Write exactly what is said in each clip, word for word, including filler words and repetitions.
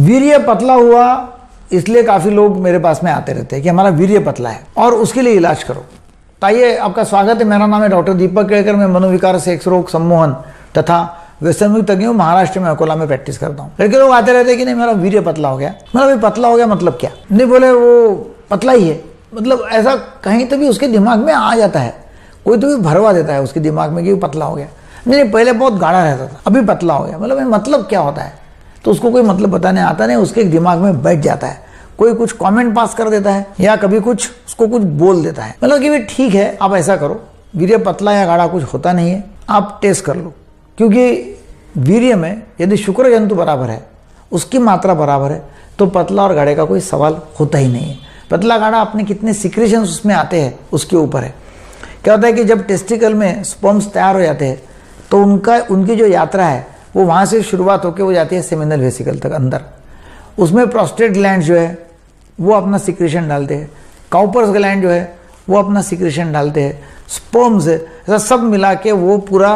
वीर्य पतला हुआ इसलिए काफी लोग मेरे पास में आते रहते हैं कि हमारा वीर्य पतला है और उसके लिए इलाज करो। तो आइए, आपका स्वागत है। मेरा नाम है डॉक्टर दीपक केड़कर। मैं मनोविकार, सेक्स रोग, सम्मोहन तथा व्यसन तज्ञ हूँ। महाराष्ट्र में अकोला में प्रैक्टिस करता हूँ। लड़के लोग आते रहते हैं कि नहीं मेरा वीर्य पतला हो गया। मेरा भी पतला हो गया मतलब क्या? नहीं बोले वो पतला ही है, मतलब ऐसा कहीं तो भी उसके दिमाग में आ जाता है, कोई तो भी भरवा देता है उसके दिमाग में कि वो पतला हो गया। नहीं नहीं, पहले बहुत गाढ़ा रहता था, अभी पतला हो गया। मतलब मतलब क्या होता है? तो उसको कोई मतलब बताने आता नहीं, उसके दिमाग में बैठ जाता है। कोई कुछ कमेंट पास कर देता है या कभी कुछ उसको कुछ बोल देता है, मतलब कि भी ठीक है, आप ऐसा करो, वीर्य पतला या गाढ़ा कुछ होता नहीं है, आप टेस्ट कर लो। क्योंकि वीर्य में यदि शुक्र जंतु बराबर है, उसकी मात्रा बराबर है, तो पतला और गाढ़े का कोई सवाल होता ही नहीं है। पतला गाढ़ा अपने कितने सिक्रेशन उसमें आते हैं उसके ऊपर है। क्या होता है कि जब टेस्टिकल में स्पर्म्स तैयार हो जाते हैं तो उनका उनकी जो यात्रा है वो वहाँ से शुरुआत होकर वो जाती है सेमिनल वेसिकल तक अंदर। उसमें प्रोस्टेट ग्लैंड जो है वो अपना सिक्रेशन डालते हैं, काउपर्स ग्लैंड जो है वो अपना सिक्रेशन डालते हैं, स्पर्म्स है, ऐसा सब मिला के वो पूरा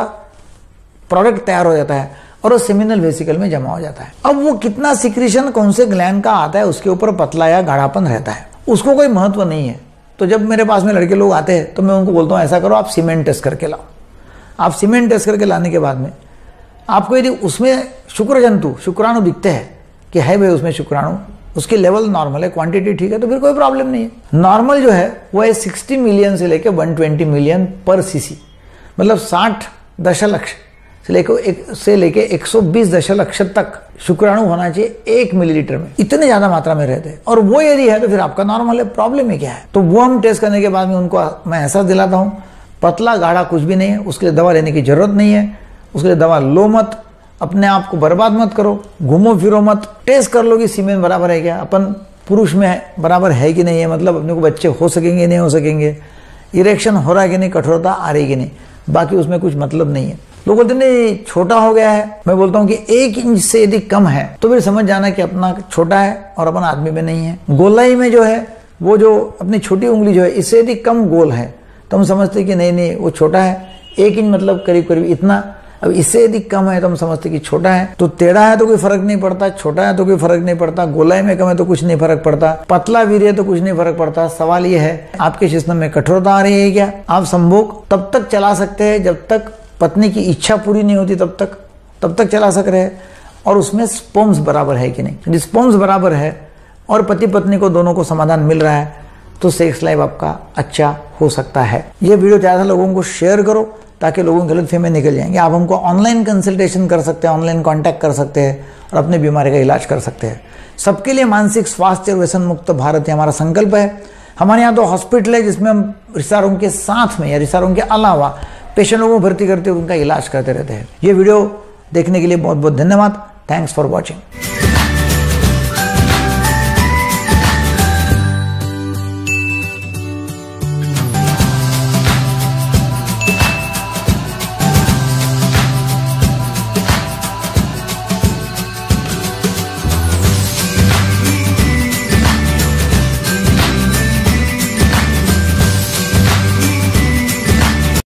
प्रोडक्ट तैयार हो जाता है और वो सेमिनल वेसिकल में जमा हो जाता है। अब वो कितना सिक्रेशन कौन से ग्लैंड का आता है उसके ऊपर पतला या गाढ़ापन रहता है, उसको कोई महत्व नहीं है। तो जब मेरे पास में लड़के लोग आते हैं तो मैं उनको बोलता हूँ ऐसा करो, आप सीमेंट टेस्ट करके लाओ। आप सीमेंट टेस्ट करके लाने के बाद में आपको यदि उसमें शुक्र जंतु शुक्राणु दिखते हैं कि है भाई उसमें शुक्राणु, उसके लेवल नॉर्मल है, क्वांटिटी ठीक है, तो फिर कोई प्रॉब्लम नहीं है। नॉर्मल जो है वो है साठ मिलियन से लेकर एक सौ बीस मिलियन पर सीसी, मतलब साठ दशलक्ष से लेकर एक से लेके एक सौ बीस दशलक्ष तक शुक्राणु होना चाहिए एक मिलीलीटर में। इतने ज्यादा मात्रा में रहते हैं और वो यदि है तो फिर आपका नॉर्मल है। प्रॉब्लम है क्या है? तो वो हम टेस्ट करने के बाद में उनको मैं ऐसा दिलाता हूँ, पतला गाढ़ा कुछ भी नहीं है, उसके लिए दवा लेने की जरूरत नहीं है। उसके लिए दवा लो मत, अपने आप को बर्बाद मत करो, घूमो फिरो मत, टेस्ट कर लो कि सीमेन बराबर है क्या, अपन पुरुष में बराबर है कि नहीं है, मतलब अपने को बच्चे हो सकेंगे नहीं हो सकेंगे, इरेक्शन हो रहा है कि नहीं, कठोरता आ रही कि नहीं, बाकी उसमें कुछ मतलब नहीं है। लोग बोलते नहीं छोटा हो गया है, मैं बोलता हूँ कि एक इंच से यदि कम है तो फिर समझ जाना कि अपना छोटा है और अपन आदमी में नहीं है। गोलाई में जो है वो जो अपनी छोटी उंगली जो है इससे यदि कम गोल है तो हम समझते कि नहीं नहीं वो छोटा है, एक इंच मतलब करीब करीब इतना। अब इससे यदि कम है तो हम समझते कि छोटा है। तो टेढ़ा है तो कोई फर्क नहीं पड़ता, छोटा है तो कोई फर्क नहीं पड़ता, गोलाई में कम है तो कुछ नहीं फर्क पड़ता, पतला वीर्य है तो कुछ नहीं फर्क पड़ता। सवाल ये है आपके सिस्टम में कठोरता आ रही है क्या? आप संभोग तब तक चला सकते हैं जब तक पत्नी की इच्छा पूरी नहीं होती, तब तक तब तक चला सक रहे हैं। और उसमें स्पर्म्स बराबर है कि नहीं, यदि स्पर्म्स बराबर है और पति पत्नी को दोनों को समाधान मिल रहा है तो सेक्स लाइफ आपका अच्छा हो सकता है। ये वीडियो ज्यादा लोगों को शेयर करो ताकि लोगों की गलतफहमी निकल जाएंगे। आप हमको ऑनलाइन कंसल्टेशन कर सकते हैं, ऑनलाइन कांटेक्ट कर सकते हैं और अपने बीमारी का इलाज कर सकते हैं। सबके लिए मानसिक स्वास्थ्य और व्यसन मुक्त भारत ये हमारा संकल्प है। हमारे यहाँ तो हॉस्पिटल है जिसमें हम रिश्तेदारों के साथ में या रिश्तेदारों के अलावा पेशेंटों को भर्ती करते हुए उनका इलाज करते रहते हैं। ये वीडियो देखने के लिए बहुत बहुत धन्यवाद। Thanks for watching.